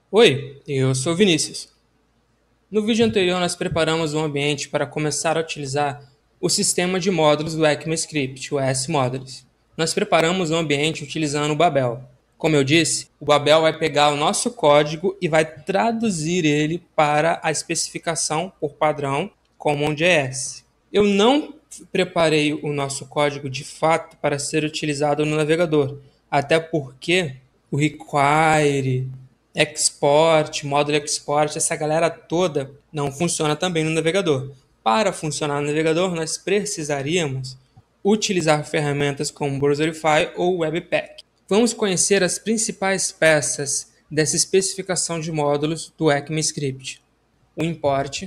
Oi, eu sou Vinícius. No vídeo anterior, nós preparamos um ambiente para começar a utilizar o sistema de módulos do ECMAScript, o ES-Modules. Nós preparamos um ambiente utilizando o Babel. Como eu disse, o Babel vai pegar o nosso código e vai traduzir ele para a especificação por padrão CommonJS. Eu não preparei o nosso código de fato para ser utilizado no navegador, até porque o require, export, módulo export, essa galera toda não funciona também no navegador. Para funcionar no navegador, nós precisaríamos utilizar ferramentas como Browserify ou Webpack. Vamos conhecer as principais peças dessa especificação de módulos do ECMAScript: o import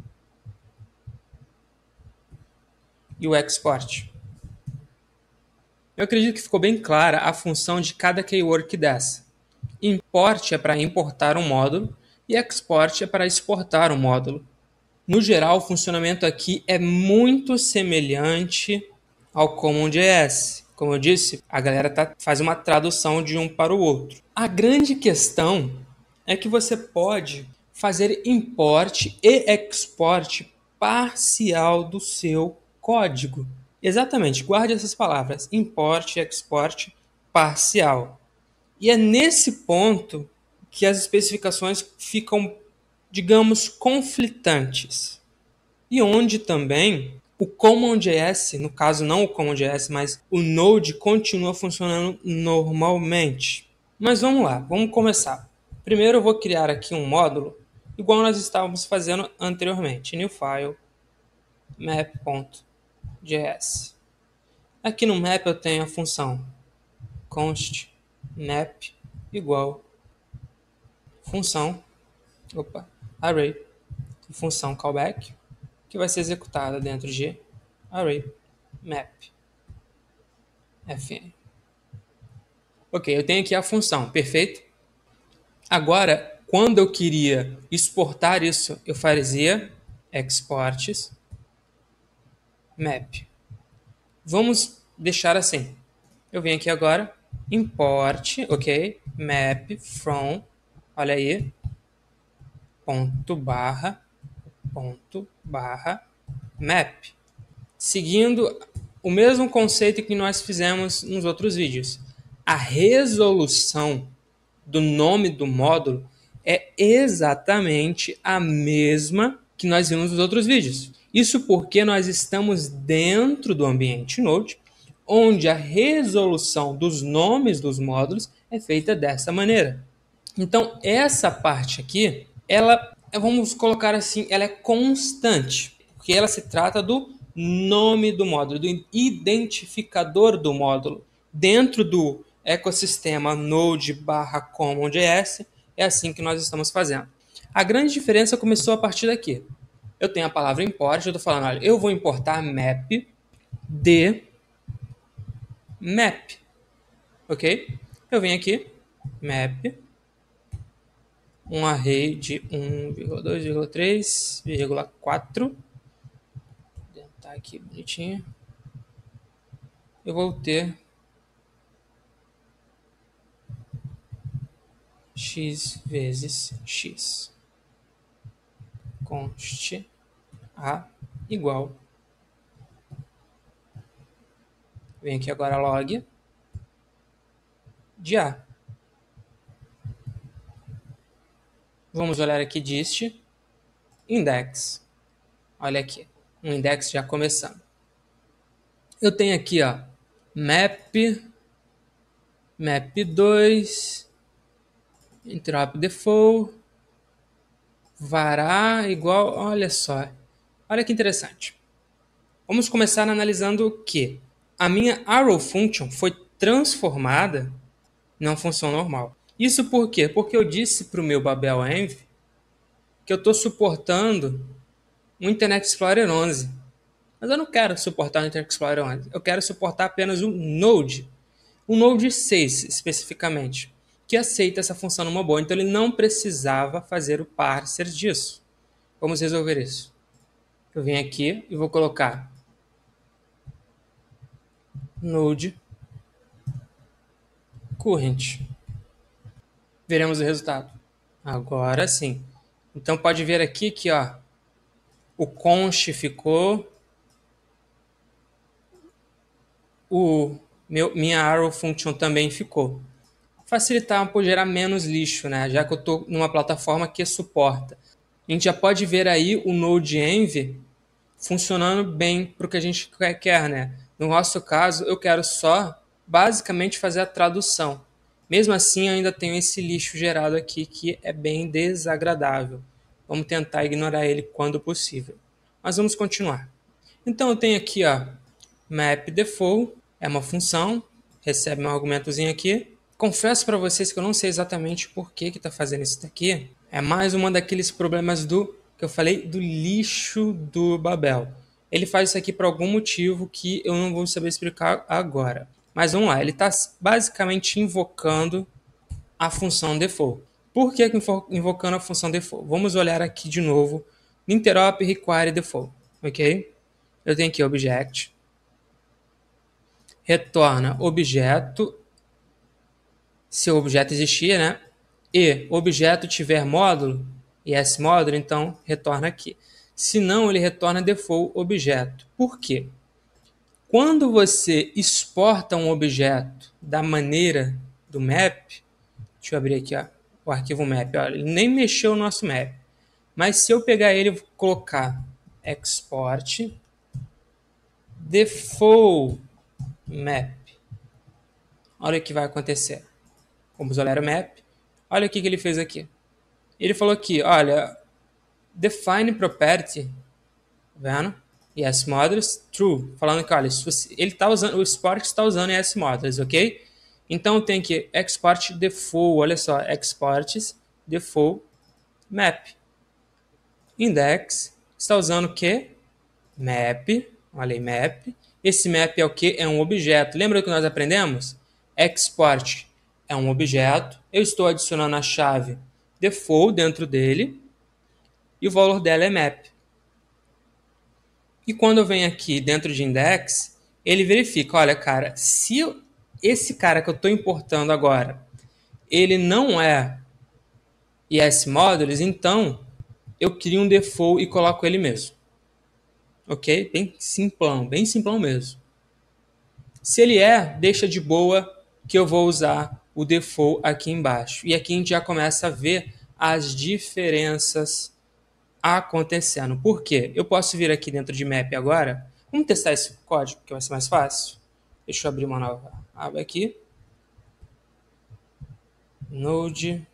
e o export. Eu acredito que ficou bem clara a função de cada keyword dessa. Import é para importar um módulo e export é para exportar um módulo. No geral, o funcionamento aqui é muito semelhante ao CommonJS. Como eu disse, a galera faz uma tradução de um para o outro. A grande questão é que você pode fazer import e export parcial do seu código. Exatamente, guarde essas palavras: import e export parcial. E é nesse ponto que as especificações ficam, digamos, conflitantes. E onde também o CommonJS, no caso não o CommonJS, mas o Node continua funcionando normalmente. Mas vamos lá, vamos começar. Primeiro eu vou criar aqui um módulo, igual nós estávamos fazendo anteriormente. New file, map.js. Aqui no map eu tenho a função const map igual função array, função callback, que vai ser executada dentro de array map fn. Ok, eu tenho aqui a função, perfeito? Agora, quando eu queria exportar isso, eu fazia exports map. Vamos deixar assim. Eu venho aqui agora, import, ok, map from, olha aí, ponto barra map, seguindo o mesmo conceito que nós fizemos nos outros vídeos. A resolução do nome do módulo é exatamente a mesma que nós vimos nos outros vídeos. Isso porque nós estamos dentro do ambiente Node, onde a resolução dos nomes dos módulos é feita dessa maneira. Então, essa parte aqui, ela, vamos colocar assim, ela é constante, porque ela se trata do nome do módulo, do identificador do módulo. Dentro do ecossistema Node/CommonJS, é assim que nós estamos fazendo. A grande diferença começou a partir daqui. Eu tenho a palavra import, eu estou falando, olha, eu vou importar map de map, ok? Eu venho aqui, map, um array de 1,2,3,4. Vou tentar aqui bonitinho. Eu vou ter x vezes x. Const a igual. Vem aqui agora log de a. Vamos olhar aqui dist index. Olha aqui, um index já começando. Eu tenho aqui, ó, map2, interop default, vará igual, olha só. Olha que interessante. Vamos começar analisando que a minha arrow function foi transformada em uma função normal. Isso por quê? Porque eu disse para o meu Babel Env que eu estou suportando o Internet Explorer 11. Mas eu não quero suportar o Internet Explorer 11. Eu quero suportar apenas o Node. O Node 6, especificamente, que aceita essa função numa boa. Então ele não precisava fazer o parser disso. Vamos resolver isso. Eu venho aqui e vou colocar Node current. Veremos o resultado. Agora sim. Então pode ver aqui que ó, o const ficou, minha arrow function também ficou. Facilitar por gerar menos lixo, né? Já que eu estou numa plataforma que suporta. A gente já pode ver aí o Node.env funcionando bem para o que a gente quer, né? No nosso caso, eu quero só basicamente fazer a tradução. Mesmo assim, eu ainda tenho esse lixo gerado aqui que é bem desagradável. Vamos tentar ignorar ele quando possível. Mas vamos continuar. Então eu tenho aqui ó, mapDefault, é uma função, recebe um argumentozinho aqui. Confesso para vocês que eu não sei exatamente por que está fazendo isso daqui. É mais uma daqueles problemas do que eu falei do lixo do Babel. Ele faz isso aqui por algum motivo que eu não vou saber explicar agora. Mas vamos lá, ele está basicamente invocando a função default. Por que invocando a função default? Vamos olhar aqui de novo no interop require default, ok? Eu tenho aqui object, retorna objeto, se o objeto existir, né? E o objeto tiver módulo, e esse módulo, então retorna aqui. Se não, ele retorna default objeto. Por quê? Quando você exporta um objeto da maneira do map, deixa eu abrir aqui ó, o arquivo map, ó, ele nem mexeu no nosso map. Mas se eu pegar ele e colocar export default map, olha o que vai acontecer. Vamos olhar o map. Olha o que ele fez aqui. Ele falou aqui, olha, define property, vendo? Yes modules true, falando que olha, ele está usando, o Sport está usando yes modules, ok? Então tem que export default, olha só, exports default map. Index está usando o que? Map, olha aí, map. Esse map é o que? É um objeto. Lembra que nós aprendemos? Export é um objeto. Eu estou adicionando a chave default dentro dele e o valor dela é map. E quando eu venho aqui dentro de index, ele verifica, olha, cara, se esse cara que eu estou importando agora, ele não é ES Modules, então eu crio um default e coloco ele mesmo. Ok? Bem simplão mesmo. Se ele é, deixa de boa que eu vou usar o default aqui embaixo. E aqui a gente já começa a ver as diferenças acontecendo. Por quê? Eu posso vir aqui dentro de map agora. Vamos testar esse código, que vai ser mais fácil. Deixa eu abrir uma nova aba aqui. Node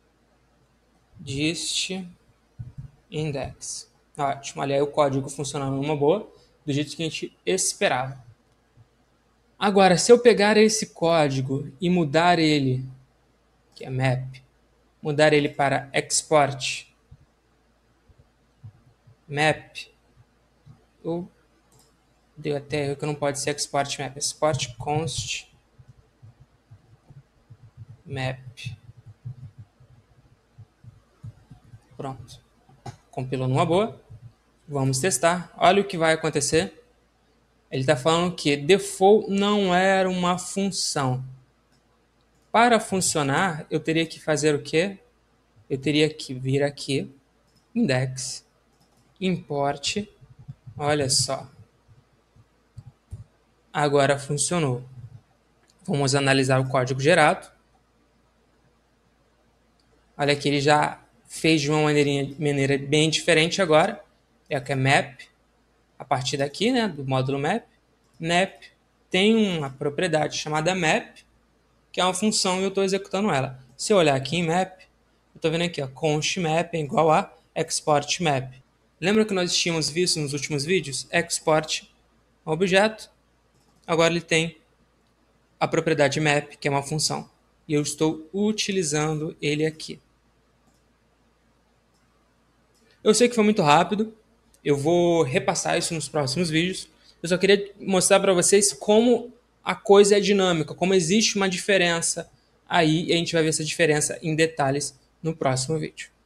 dist index. Ótimo, olha aí o código funcionando numa boa, do jeito que a gente esperava. Agora, se eu pegar esse código e mudar ele, que é map, mudar ele para export map, deu até erro que não pode ser export map, export const map. Pronto. Compilou numa boa. Vamos testar. Olha o que vai acontecer. Ele está falando que default não era uma função. Para funcionar, eu teria que fazer o quê? Eu teria que vir aqui, index, import, olha só. Agora funcionou. Vamos analisar o código gerado. Olha que ele já fez de uma maneira bem diferente agora. É o que é map. A partir daqui, né, do módulo map. Map tem uma propriedade chamada map, que é uma função e eu estou executando ela. Se eu olhar aqui em map, eu estou vendo aqui, ó, const map é igual a export map. Lembra que nós tínhamos visto nos últimos vídeos? Export objeto. Agora ele tem a propriedade map, que é uma função. E eu estou utilizando ele aqui. Eu sei que foi muito rápido. Eu vou repassar isso nos próximos vídeos. Eu só queria mostrar para vocês como a coisa é dinâmica, como existe uma diferença aí, e a gente vai ver essa diferença em detalhes no próximo vídeo.